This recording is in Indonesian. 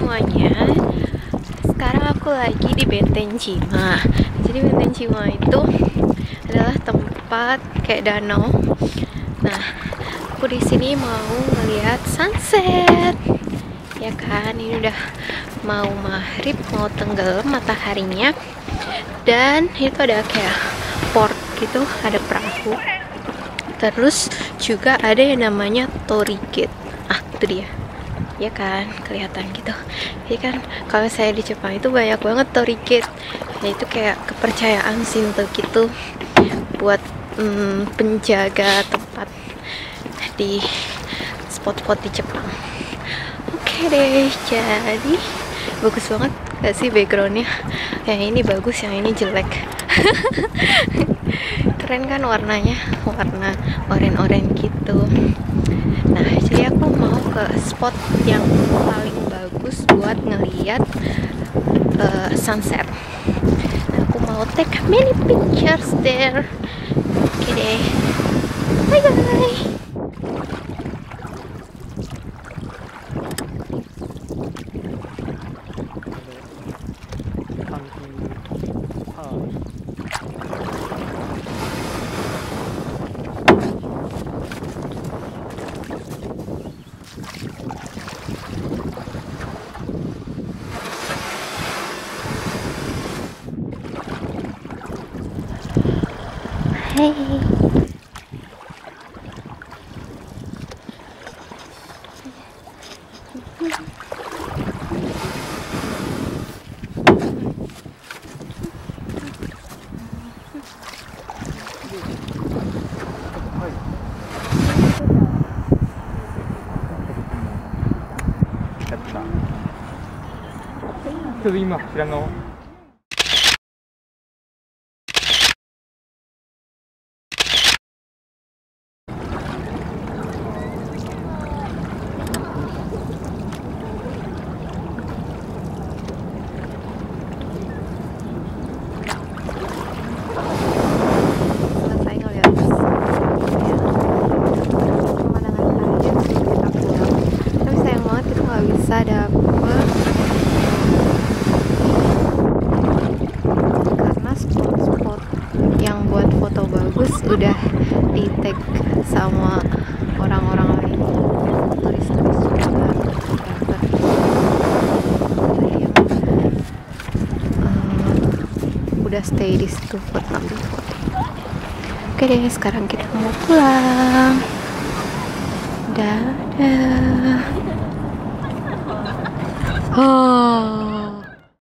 semuanya. Sekarang aku lagi di Benteng Cima. Jadi Benteng Cima itu adalah tempat kayak danau. Nah, aku di sini mau ngeliat sunset. Ya kan, ini udah mau maghrib, mau tenggelam mataharinya. Dan itu ada kayak port gitu, ada perahu. Terus juga ada yang namanya Torii Gate. Itu dia. Ya kan, kelihatan gitu. Ya kan, kalau saya di Jepang itu banyak banget Torii Gate. Ya itu kayak kepercayaan Shinto gitu buat penjaga tempat di spot-spot di Jepang. Oke deh, jadi bagus banget gak sih backgroundnya? Yang ini bagus, yang ini jelek. Keren kan warnanya, warna oranye-oranye gitu. Nah, jadi aku mau ke spot yang paling bagus buat ngeliat sunset. Nah, aku mau take many pictures there. Oke deh, bye bye. Hey. 今平野 Selesai ngeliat pemandangan air, kita pulang. Tapi sayang banget kita nggak bisa dapet karena spot-spot yang buat foto bagus udah di tag sama orang-orang lain, turis-turis juga yang udah stay di situ buat ngambil foto. Oke deh, sekarang kita mau pulang. Dadah. Oh.